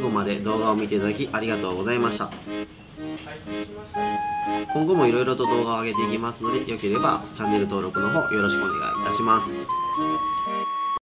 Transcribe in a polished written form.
後まで動画を見ていただきありがとうございました。今後もいろいろと動画を上げていきますので、よければチャンネル登録の方よろしくお願いいたします。